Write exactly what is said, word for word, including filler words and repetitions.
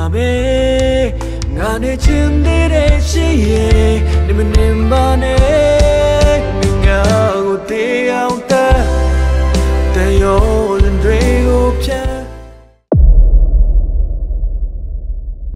me ngane chin de de shi ye ni me nim ba ne